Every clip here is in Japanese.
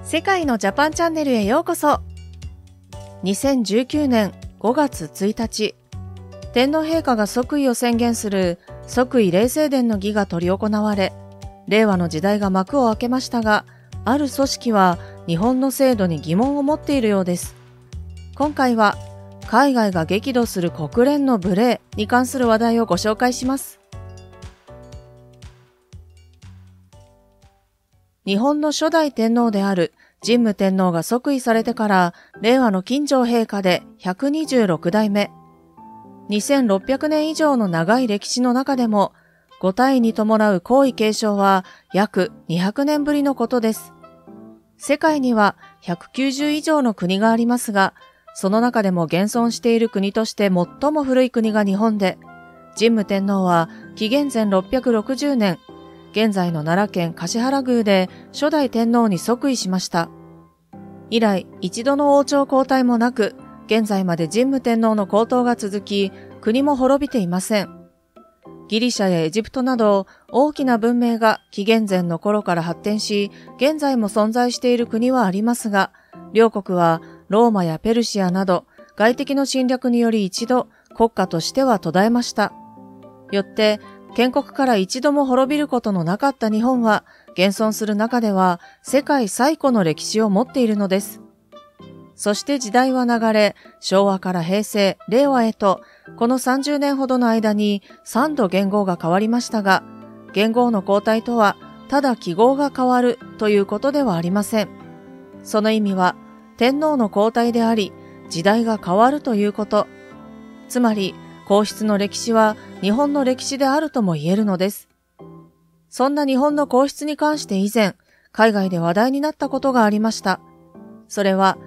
世界のジャパンチャンネルへようこそ。2019年5月1日、天皇陛下が即位を宣言する即位礼正殿の儀が執り行われ、令和の時代が幕を開けましたが、ある組織は日本の制度に疑問を持っているようです。今回は、海外が激怒する国連の無礼に関する話題をご紹介します。日本の初代天皇である神武天皇が即位されてから令和の金城陛下で126代目。2600年以上の長い歴史の中でもご退位に伴う皇位継承は約200年ぶりのことです。世界には190以上の国がありますが、その中でも現存している国として最も古い国が日本で、神武天皇は紀元前660年、現在の奈良県橿原宮で初代天皇に即位しました。以来、一度の王朝交代もなく、現在まで神武天皇の皇統が続き、国も滅びていません。ギリシャやエジプトなど大きな文明が紀元前の頃から発展し、現在も存在している国はありますが、両国はローマやペルシアなど外敵の侵略により一度国家としては途絶えました。よって、建国から一度も滅びることのなかった日本は、現存する中では世界最古の歴史を持っているのです。そして時代は流れ、昭和から平成、令和へと、この30年ほどの間に3度元号が変わりましたが、元号の交代とは、ただ記号が変わるということではありません。その意味は、天皇の交代であり、時代が変わるということ。つまり、皇室の歴史は日本の歴史であるとも言えるのです。そんな日本の皇室に関して以前、海外で話題になったことがありました。それは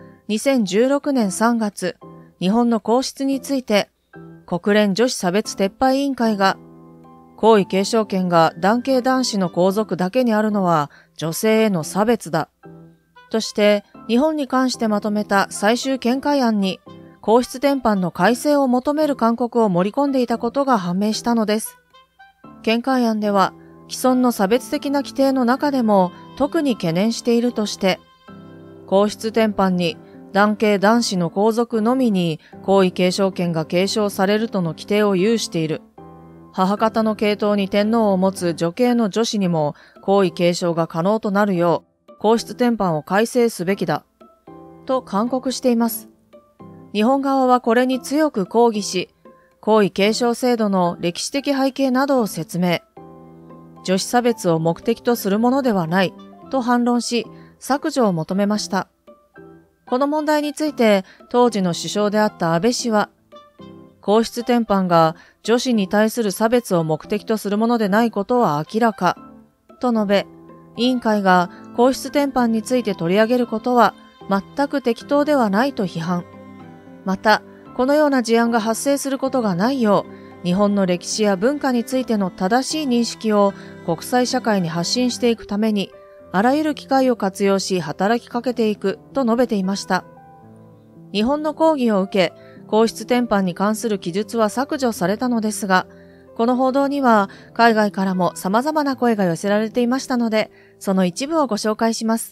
2016年3月、日本の皇室について、国連女子差別撤廃委員会が、皇位継承権が男系男子の皇族だけにあるのは女性への差別だ。として、日本に関してまとめた最終見解案に、皇室典範の改正を求める勧告を盛り込んでいたことが判明したのです。見解案では、既存の差別的な規定の中でも特に懸念しているとして、皇室典範に男系男子の皇族のみに皇位継承権が継承されるとの規定を有している。母方の系統に天皇を持つ女系の女子にも皇位継承が可能となるよう、皇室典範を改正すべきだ。と勧告しています。日本側はこれに強く抗議し、皇位継承制度の歴史的背景などを説明。女子差別を目的とするものではないと反論し、削除を求めました。この問題について当時の首相であった安倍氏は、皇室典範が女子に対する差別を目的とするものでないことは明らか、と述べ、委員会が皇室典範について取り上げることは全く適当ではないと批判。また、このような事案が発生することがないよう、日本の歴史や文化についての正しい認識を国際社会に発信していくために、あらゆる機会を活用し働きかけていくと述べていました。日本の抗議を受け、皇室典範に関する記述は削除されたのですが、この報道には海外からも様々な声が寄せられていましたので、その一部をご紹介します。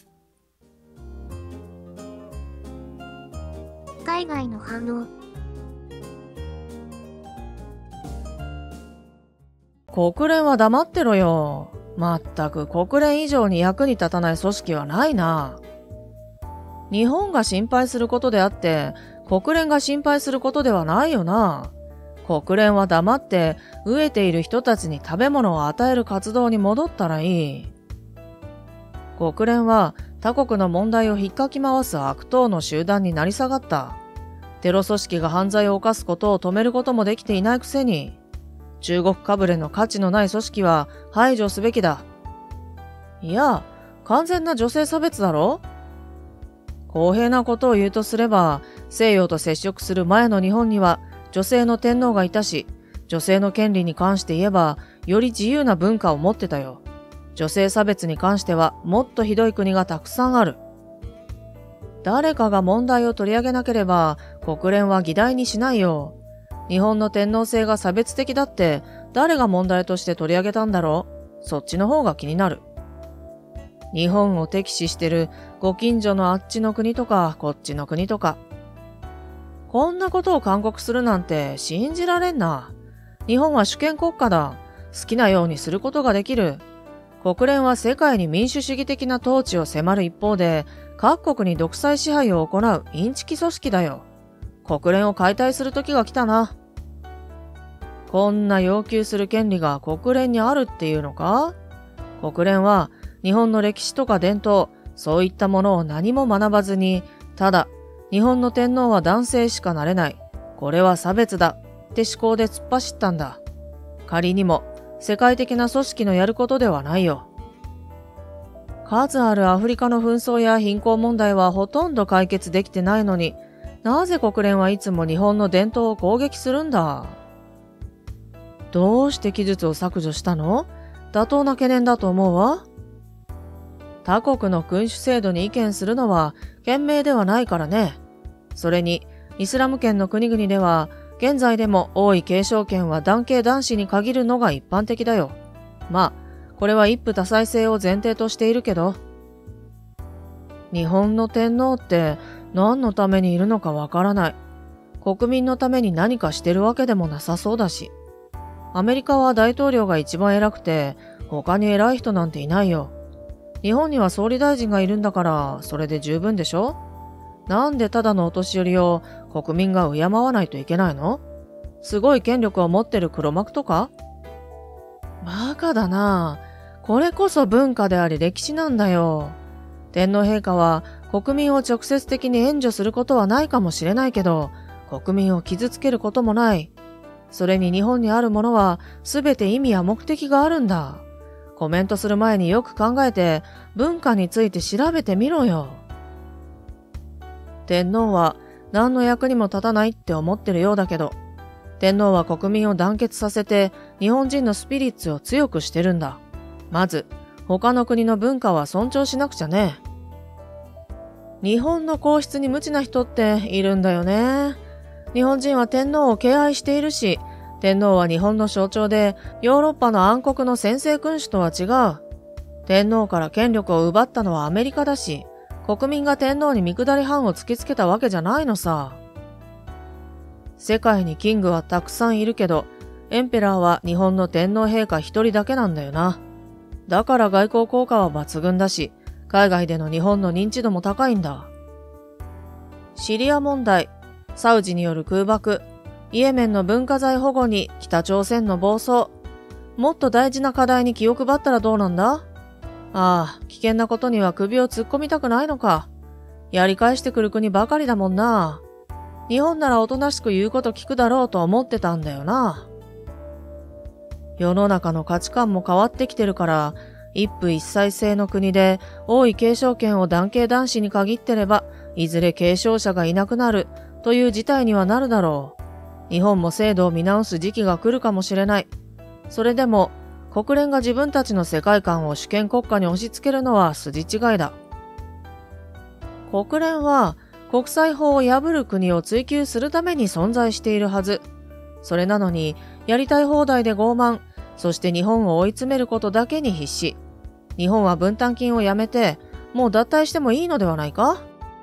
海外の反応。 国連は黙ってろよ。まったく国連以上に役に立たない組織はないな。日本が心配することであって、国連が心配することではないよな。国連は黙って飢えている人たちに食べ物を与える活動に戻ったらいい。国連は他国の問題を引っかき回す悪党の集団になり下がった。テロ組織が犯罪を犯すことを止めることもできていないくせに、中国かぶれの価値のない組織は排除すべきだ。いや、完全な女性差別だろ？公平なことを言うとすれば、西洋と接触する前の日本には女性の天皇がいたし、女性の権利に関して言えば、より自由な文化を持ってたよ。女性差別に関してはもっとひどい国がたくさんある。誰かが問題を取り上げなければ国連は議題にしないよ。日本の天皇制が差別的だって誰が問題として取り上げたんだろう？そっちの方が気になる。 日本を敵視してるご近所のあっちの国とかこっちの国とか。こんなことを勧告するなんて信じられんな。日本は主権国家だ。好きなようにすることができる。国連は世界に民主主義的な統治を迫る一方で、各国に独裁支配を行うインチキ組織だよ。国連を解体する時が来たな。こんな要求する権利が国連にあるっていうのか？国連は日本の歴史とか伝統、そういったものを何も学ばずに、ただ、日本の天皇は男性しかなれない。これは差別だ。って思考で突っ走ったんだ。仮にも、世界的な組織のやることではないよ。数あるアフリカの紛争や貧困問題はほとんど解決できてないのに、なぜ国連はいつも日本の伝統を攻撃するんだ？どうして記述を削除したの？妥当な懸念だと思うわ。他国の君主制度に意見するのは賢明ではないからね。それに、イスラム圏の国々では、現在でも王位継承権は男系男子に限るのが一般的だよ。まあ、これは一夫多妻制を前提としているけど。日本の天皇って何のためにいるのかわからない。国民のために何かしてるわけでもなさそうだし。アメリカは大統領が一番偉くて、他に偉い人なんていないよ。日本には総理大臣がいるんだから、それで十分でしょ？なんでただのお年寄りを国民が敬わないといけないの？すごい権力を持ってる黒幕とか？バカだな。これこそ文化であり歴史なんだよ。天皇陛下は国民を直接的に援助することはないかもしれないけど、国民を傷つけることもない。それに日本にあるものはすべて意味や目的があるんだ。コメントする前によく考えて文化について調べてみろよ。天皇は何の役にも立たないって思ってるようだけど、天皇は国民を団結させて日本人のスピリッツを強くしてるんだ。まず、他の国の文化は尊重しなくちゃね。日本の皇室に無知な人っているんだよね。日本人は天皇を敬愛しているし、天皇は日本の象徴で、ヨーロッパの暗黒の専制君主とは違う。天皇から権力を奪ったのはアメリカだし、国民が天皇に見下り班を突きつけたわけじゃないのさ。世界にキングはたくさんいるけど、エンペラーは日本の天皇陛下一人だけなんだよな。だから外交効果は抜群だし、海外での日本の認知度も高いんだ。シリア問題、サウジによる空爆、イエメンの文化財保護に北朝鮮の暴走。もっと大事な課題に気を配ったらどうなんだ？ああ、危険なことには首を突っ込みたくないのか。やり返してくる国ばかりだもんな。日本ならおとなしく言うこと聞くだろうと思ってたんだよな。世の中の価値観も変わってきてるから、一夫一妻制の国で王位継承権を男系男子に限ってれば、いずれ継承者がいなくなるという事態にはなるだろう。日本も制度を見直す時期が来るかもしれない。それでも、国連が自分たちの世界観を主権国家に押し付けるのは筋違いだ。国連は国際法を破る国を追及するために存在しているはず。それなのに、やりたい放題で傲慢、そして日本を追い詰めることだけに必死。日本は分担金をやめて、もう脱退してもいいのではないか？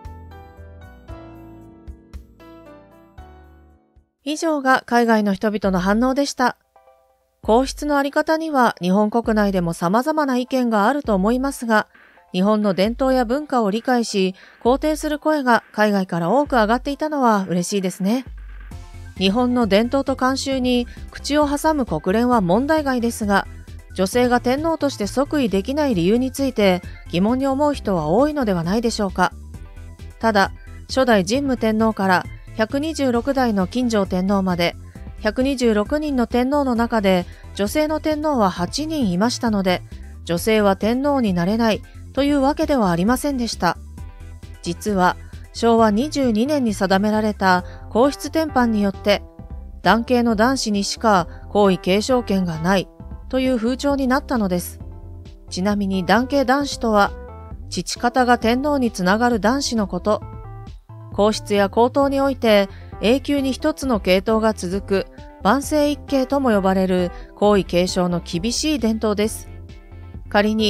以上が海外の人々の反応でした。皇室のあり方には日本国内でも様々な意見があると思いますが、日本の伝統や文化を理解し、肯定する声が海外から多く上がっていたのは嬉しいですね。日本の伝統と慣習に口を挟む国連は問題外ですが、女性が天皇として即位できない理由について疑問に思う人は多いのではないでしょうか。ただ、初代神武天皇から126代の金城天皇まで126人の天皇の中で女性の天皇は8人いましたので、女性は天皇になれないというわけではありませんでした。実は昭和22年に定められた皇室典範によって男系の男子にしか皇位継承権がないという風潮になったのです。ちなみに男系男子とは父方が天皇につながる男子のこと。皇室や皇統において永久に一つの系統が続く万世一系とも呼ばれる皇位継承の厳しい伝統です。仮に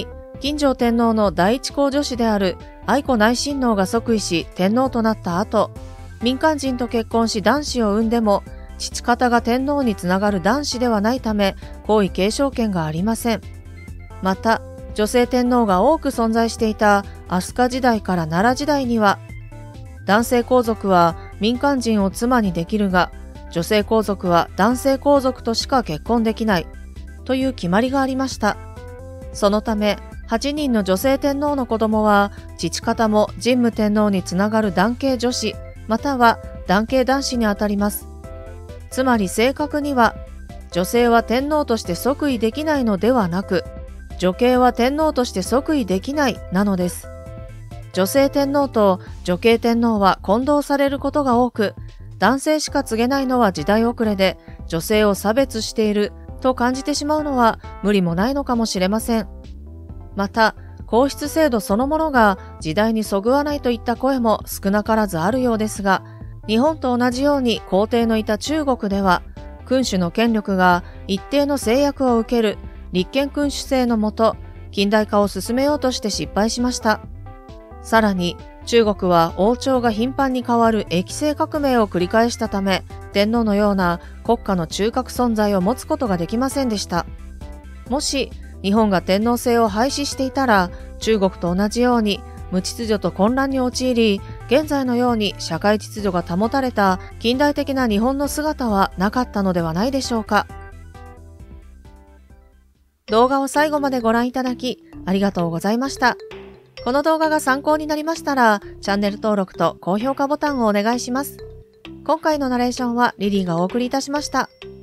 金城天皇の第一皇女子である愛子内親王が即位し天皇となった後、民間人と結婚し男子を産んでも、父方が天皇につながる男子ではないため、皇位継承権がありません。また、女性天皇が多く存在していた飛鳥時代から奈良時代には、男性皇族は民間人を妻にできるが、女性皇族は男性皇族としか結婚できないという決まりがありました。そのため、8人の女性天皇の子供は、父方も神武天皇につながる男系女子、または男系男子にあたります。つまり正確には、女性は天皇として即位できないのではなく、女系は天皇として即位できないなのです。女性天皇と女系天皇は混同されることが多く、男性しか告げないのは時代遅れで、女性を差別していると感じてしまうのは無理もないのかもしれません。また、皇室制度そのものが時代にそぐわないといった声も少なからずあるようですが、日本と同じように皇帝のいた中国では、君主の権力が一定の制約を受ける立憲君主制のもと、近代化を進めようとして失敗しました。さらに、中国は王朝が頻繁に変わる液政革命を繰り返したため、天皇のような国家の中核存在を持つことができませんでした。もし、日本が天皇制を廃止していたら、中国と同じように無秩序と混乱に陥り、現在のように社会秩序が保たれた近代的な日本の姿はなかったのではないでしょうか。動画を最後までご覧いただき、ありがとうございました。この動画が参考になりましたら、チャンネル登録と高評価ボタンをお願いします。今回のナレーションはリリーがお送りいたしました。